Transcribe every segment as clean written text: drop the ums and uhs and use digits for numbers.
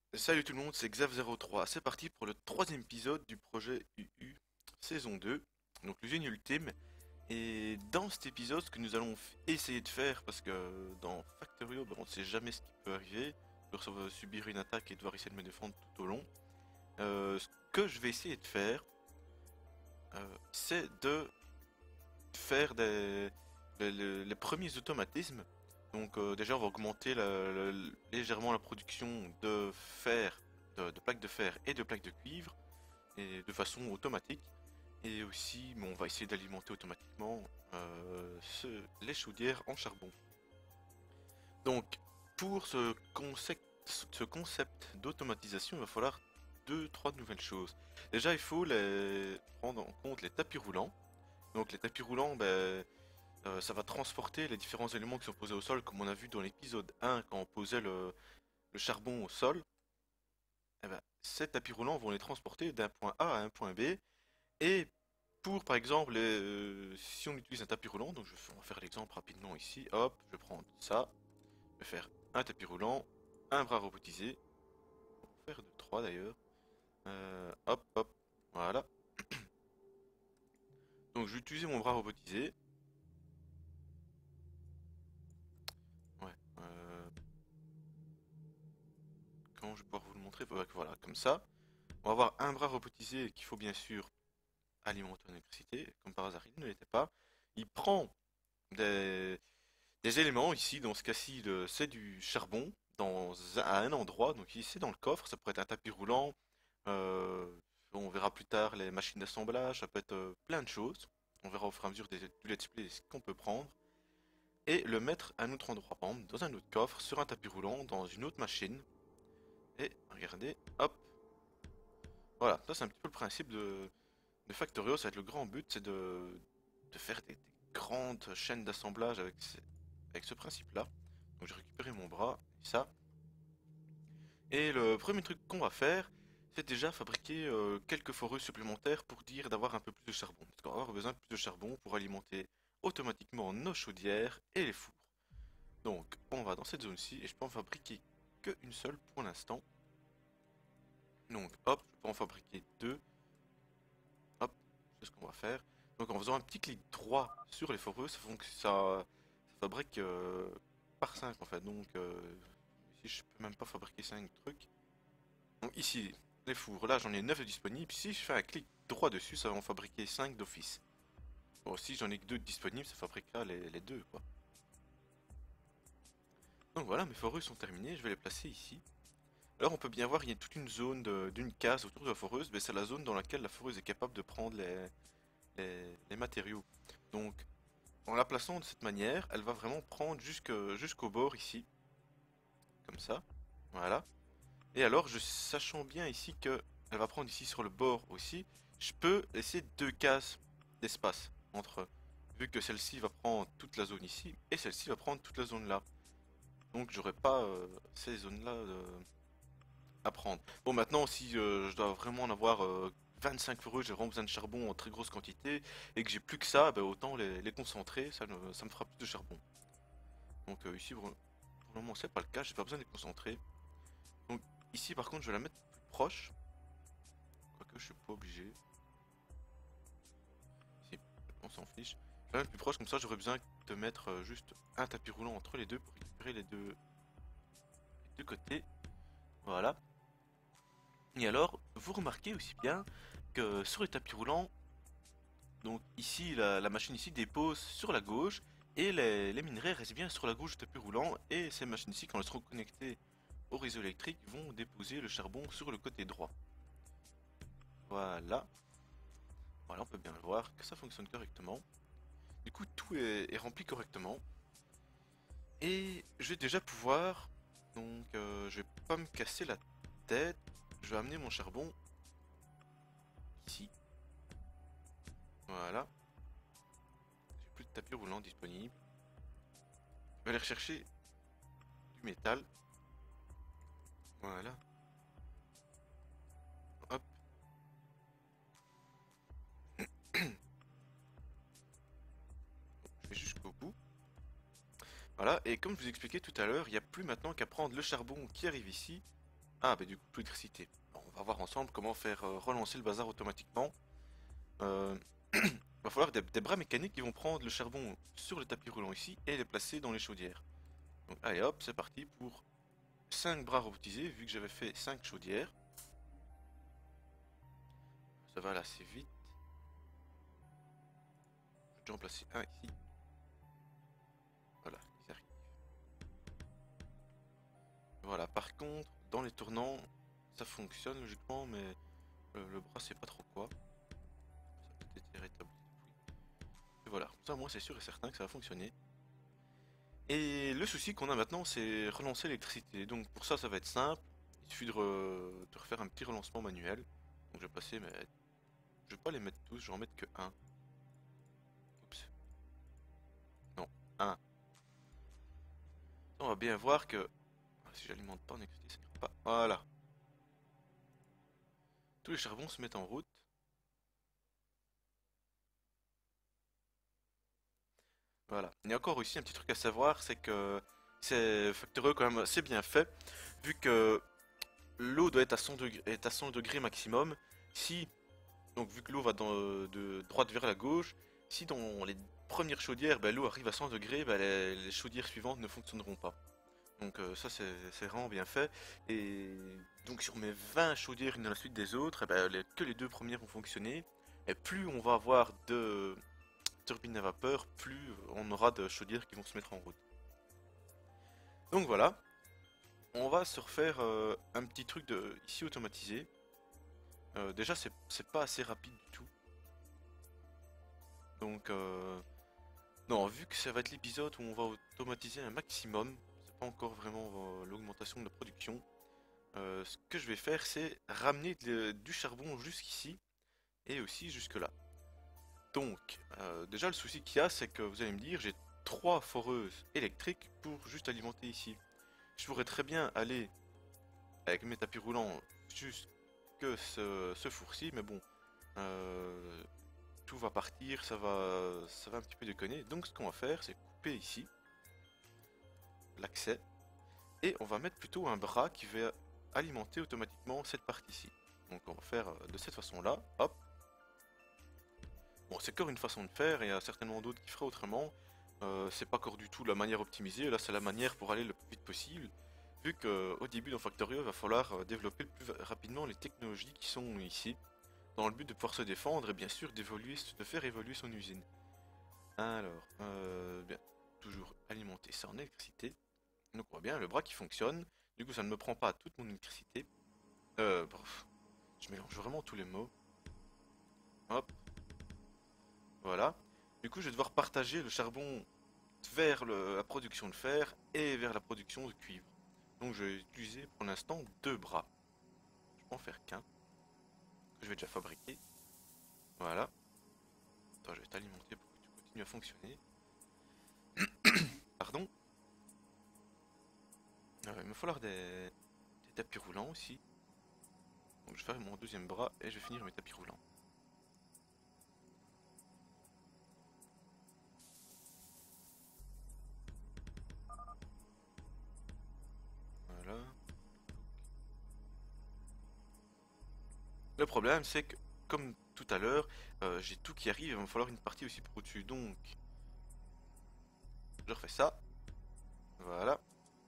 Salut tout le monde, c'est Xav03. C'est parti pour le troisième épisode du projet UU saison 2, donc l'usine ultime. Et dans cet épisode, ce que nous allons essayer de faire, parce que dans Factorio, on ne sait jamais ce qui peut arriver, je peux subir une attaque et devoir essayer de me défendre tout au long. Ce que je vais essayer de faire, c'est de faire les premiers automatismes. Donc déjà, on va augmenter légèrement la production de fer, de plaques de fer et de plaques de cuivre, et de façon automatique. Et aussi, on va essayer d'alimenter automatiquement les chaudières en charbon. Donc, pour ce concept d'automatisation, il va falloir deux, trois nouvelles choses. Déjà, il faut prendre en compte les tapis roulants. Donc, les tapis roulants, ça va transporter les différents éléments qui sont posés au sol, comme on a vu dans l'épisode 1 quand on posait le charbon au sol. Eh ben, ces tapis roulants vont les transporter d'un point A à un point B. Et pour, par exemple, si on utilise un tapis roulant, donc on va faire l'exemple rapidement ici. Hop, je vais prendre ça. Je vais faire un tapis roulant, un bras robotisé. On va faire de 3 d'ailleurs. Hop, hop, voilà. Donc je vais utiliser mon bras robotisé. Ouais. Comment je vais pouvoir vous le montrer? Voilà, comme ça. On va avoir un bras robotisé qu'il faut bien sûr alimenter en électricité. Comme par hasard, il ne l'était pas. Il prend des, des éléments, ici, dans ce cas-ci, c'est du charbon à un endroit. Donc ici, c'est dans le coffre. Ça pourrait être un tapis roulant. euh, on verra plus tard les machines d'assemblage. Ça peut être plein de choses. On verra au fur et à mesure du let's play ce qu'on peut prendre. Et le mettre à un autre endroit. Par exemple, dans un autre coffre, sur un tapis roulant, dans une autre machine. Et regardez, hop. Voilà, ça c'est un petit peu le principe de Factorio. Ça va être le grand but, c'est de faire des grandes chaînes d'assemblage avec ce principe-là. Donc j'ai récupéré mon bras, et ça. Et le premier truc qu'on va faire, c'est déjà fabriquer quelques foreuses supplémentaires pour dire d'avoir un peu plus de charbon. Parce qu'on va avoir besoin de plus de charbon pour alimenter automatiquement nos chaudières et les fours. Donc on va dans cette zone-ci et je peux en fabriquer qu'une seule pour l'instant. Donc hop, je peux en fabriquer deux. Hop, c'est ce qu'on va faire. Donc en faisant un petit clic droit sur les foreuses, ça fabrique par 5 en fait. Donc ici je peux même pas fabriquer 5 trucs. Donc ici, les fours, là j'en ai 9 de disponibles. Si je fais un clic droit dessus, ça va en fabriquer 5 d'office. Bon, si j'en ai que 2 disponibles, ça fabriquera les deux quoi. Donc voilà, mes foreuses sont terminées, je vais les placer ici. Alors on peut bien voir, il y a toute une zone d'une case autour de la foreuse, mais c'est la zone dans laquelle la foreuse est capable de prendre les matériaux. Donc en la plaçant de cette manière, elle va vraiment prendre jusqu'au bord ici, comme ça. Voilà. Et alors, sachant bien ici que elle va prendre ici sur le bord aussi, je peux laisser deux cases d'espace entre eux, vu que celle-ci va prendre toute la zone ici et celle-ci va prendre toute la zone là. Donc j'aurai pas ces zones-là à prendre. Bon maintenant, si je dois vraiment en avoir 25 euros, j'ai vraiment besoin de charbon en très grosse quantité et que j'ai plus que ça, ben, autant les concentrer, ça me fera plus de charbon. Donc ici, pour le moment, c'est pas le cas, j'ai pas besoin de les concentrer. Donc ici, par contre, je vais la mettre plus proche. Quoique, je suis pas obligé. Si, on s'en fiche. Je vais la mettre plus proche, comme ça, j'aurais besoin de mettre juste un tapis roulant entre les deux pour récupérer les deux côtés. Voilà. Et alors, vous remarquez aussi bien que sur les tapis roulants, donc ici, la machine ici dépose sur la gauche et les minerais restent bien sur la gauche du tapis roulant et ces machines ici, quand elles seront connectées au réseau électrique, vont déposer le charbon sur le côté droit. Voilà. Voilà, on peut bien le voir que ça fonctionne correctement. Du coup, tout est rempli correctement. Et je vais déjà pouvoir, donc je vais pas me casser la tête. Je vais amener mon charbon ici. Voilà. J'ai plus de tapis roulant disponible. Je vais aller rechercher du métal. Voilà. Hop. Je vais jusqu'au bout. Voilà. Et comme je vous expliquais tout à l'heure, il n'y a plus maintenant qu'à prendre le charbon qui arrive ici Ah, bah du coup, plus d'électricité. Alors, on va voir ensemble comment faire relancer le bazar automatiquement. Euh, va falloir des bras mécaniques qui vont prendre le charbon sur le tapis roulant ici et les placer dans les chaudières. Donc, allez hop, c'est parti pour 5 bras robotisés, vu que j'avais fait 5 chaudières. Ça va aller assez vite. Je vais déjà en placer un ici. Voilà, ils arrivent. Voilà, par contre, dans les tournants, ça fonctionne logiquement, mais le bras, c'est pas trop quoi. Ça peut être irrétable. Et voilà, ça, moi, c'est sûr et certain que ça va fonctionner. Et le souci qu'on a maintenant, c'est relancer l'électricité. Donc, pour ça, ça va être simple. Il suffit de refaire un petit relancement manuel. Donc, je vais passer, mais je vais pas les mettre tous, je vais en mettre que un. Oups, non, un. On va bien voir que si j'alimente pas en électricité, ça n'ira pas. Voilà. Tous les charbons se mettent en route. Voilà. Il y a encore aussi un petit truc à savoir, c'est que c'est Factorio quand même assez bien fait, vu que l'eau doit être à 100 degrés maximum. Si, donc vu que l'eau va de droite vers la gauche, si dans les premières chaudières, ben, l'eau arrive à 100 degrés, ben, les chaudières suivantes ne fonctionneront pas. Donc ça c'est vraiment bien fait. Et donc sur mes 20 chaudières une à la suite des autres, eh ben, que les deux premières vont fonctionner. Et plus on va avoir de turbines à vapeur, plus on aura de chaudières qui vont se mettre en route. Donc voilà, on va se refaire un petit truc de ici automatisé. Déjà c'est pas assez rapide du tout. Donc non, vu que ça va être l'épisode où on va automatiser un maximum, c'est pas encore vraiment l'augmentation de la production. Ce que je vais faire, c'est ramener du charbon jusqu'ici et aussi jusque là. Donc, déjà le souci qu'il y a, c'est que vous allez me dire, j'ai 3 foreuses électriques pour juste alimenter ici. Je pourrais très bien aller avec mes tapis roulants jusque ce four-ci, mais bon, euh, tout va partir, ça va un petit peu déconner. Donc ce qu'on va faire, c'est couper ici l'accès et on va mettre plutôt un bras qui va alimenter automatiquement cette partie-ci. Donc on va faire de cette façon-là, hop. Bon, c'est encore une façon de faire, et il y a certainement d'autres qui feraient autrement. C'est pas encore du tout la manière optimisée, là c'est la manière pour aller le plus vite possible. Vu qu'au début dans Factorio, il va falloir développer le plus rapidement les technologies qui sont ici, dans le but de pouvoir se défendre et bien sûr de faire évoluer son usine. Alors, bien, toujours alimenter ça en électricité. Donc on voit bien le bras qui fonctionne, du coup ça ne me prend pas toute mon électricité. Bref, je mélange vraiment tous les mots. Hop, voilà. Du coup, je vais devoir partager le charbon vers la production de fer et vers la production de cuivre. Donc, je vais utiliser pour l'instant 2 bras. Je peux en faire qu'un, que je vais déjà fabriquer. Voilà. Attends, je vais t'alimenter pour que tu continues à fonctionner. Pardon. Il me va falloir des tapis roulants aussi. Donc, je vais faire mon deuxième bras et je vais finir mes tapis roulants. Voilà. Le problème, c'est que, comme tout à l'heure, j'ai tout qui arrive, il va me falloir une partie aussi pour au-dessus. Donc, je refais ça. Voilà.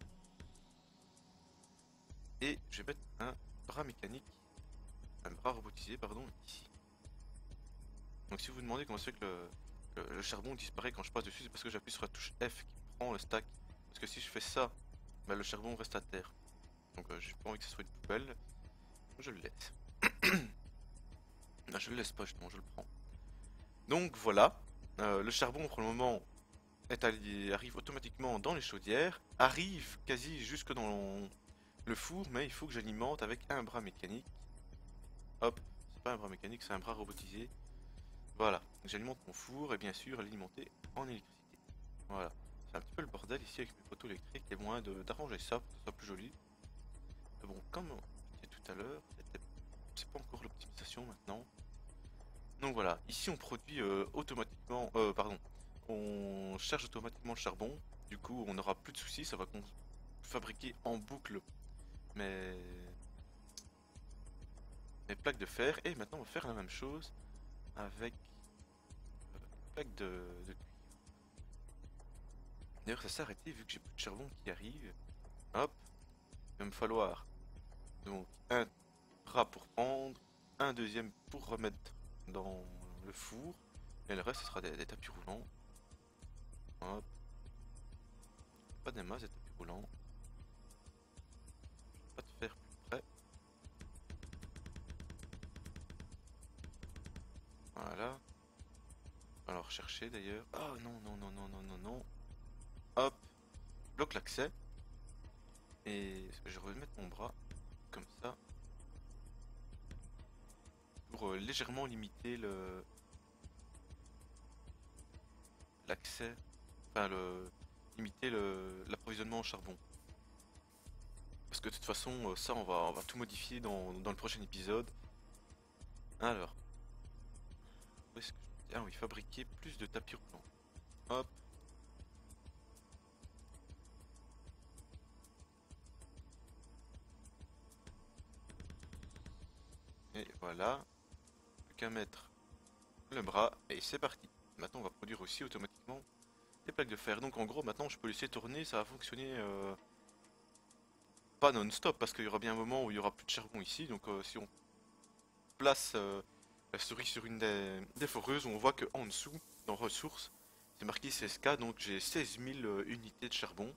Et je vais mettre un bras mécanique, un bras robotisé, pardon, ici. Donc, si vous vous demandez comment c'est que le charbon disparaît quand je passe dessus, c'est parce que j'appuie sur la touche F qui prend le stack. Parce que si je fais ça, bah, le charbon reste à terre. Donc, j'ai pas envie que ce soit une poubelle. Je le laisse. Non, je le laisse pas, justement, je le prends. Donc, voilà. Le charbon, pour le moment, arrive automatiquement dans les chaudières, arrive quasi jusque dans le four, mais il faut que j'alimente avec un bras mécanique. Hop, c'est pas un bras mécanique, c'est un bras robotisé. Voilà, j'alimente mon four et bien sûr l'alimenter en électricité. Voilà, c'est un petit peu le bordel ici avec mes poteaux électriques, il y a moyen d'arranger ça pour que ce soit plus joli. Mais bon, comme je disais tout à l'heure, c'est pas encore l'optimisation maintenant. Donc voilà, ici on produit automatiquement, pardon, on charge automatiquement le charbon. Du coup, on n'aura plus de soucis, ça va fabriquer en boucle. Mais plaques de fer. Et maintenant on va faire la même chose avec plaques de cuivre. D'ailleurs ça s'est arrêté vu que j'ai plus de charbon qui arrive. Hop, il va me falloir donc un bras pour prendre, un deuxième pour remettre dans le four. Et le reste ce sera des tapis roulants. Hop, pas des masses, des tapis roulants. Pas de faire plus près. Voilà. Alors chercher d'ailleurs. Ah non, non, non, non, non, non, non. Hop, bloque l'accès. Et je vais remettre mon bras comme ça. Pour légèrement limiter le l'accès. Enfin limiter l'approvisionnement en charbon. Parce que de toute façon, ça on va tout modifier dans le prochain épisode. Alors, où est-ce que je... Ah oui, fabriquer plus de tapis roulants. Hop. Et voilà. Plus qu'à mettre le bras et c'est parti. Maintenant on va produire aussi automatiquement des plaques de fer. Donc en gros maintenant je peux laisser tourner, ça va fonctionner pas non-stop parce qu'il y aura bien un moment où il y aura plus de charbon ici. Donc si on place la souris sur une des foreuses, on voit que en dessous, dans ressources, c'est marqué 16K, donc j'ai 16 000 unités de charbon.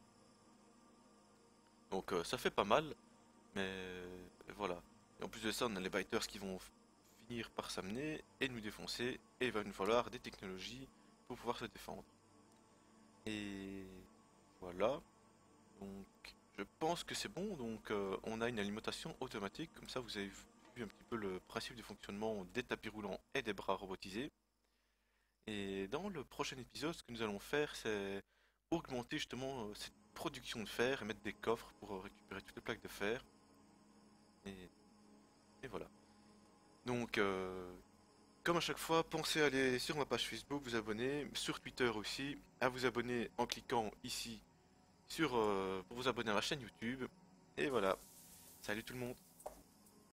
Donc ça fait pas mal, mais voilà. Et en plus de ça, on a les biters qui vont finir par s'amener et nous défoncer, et il va nous falloir des technologies pour pouvoir se défendre. Et voilà. Donc je pense que c'est bon, donc on a une alimentation automatique, comme ça vous avez vu un petit peu le principe de fonctionnement des tapis roulants et des bras robotisés. Et dans le prochain épisode, ce que nous allons faire, c'est augmenter justement cette production de fer et mettre des coffres pour récupérer toutes les plaques de fer. Et, et voilà. Donc, comme à chaque fois, pensez à aller sur ma page Facebook, vous abonner, sur Twitter aussi, à vous abonner en cliquant ici pour vous abonner à ma chaîne YouTube. Et voilà. Salut tout le monde.